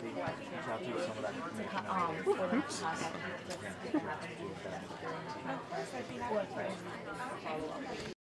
reach out to some of that information. For them to Yeah. contact me, just Yeah. if it happens during that, or for follow up.